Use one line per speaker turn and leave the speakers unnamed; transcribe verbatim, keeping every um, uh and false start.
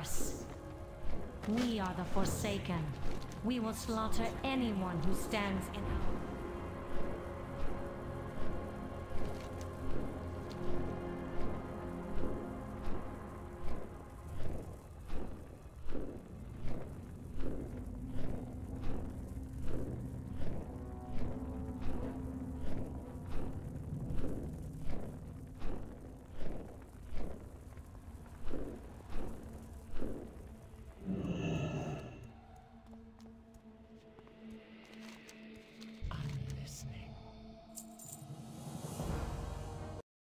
curse. We are the Forsaken. We will slaughter anyone who stands in our way.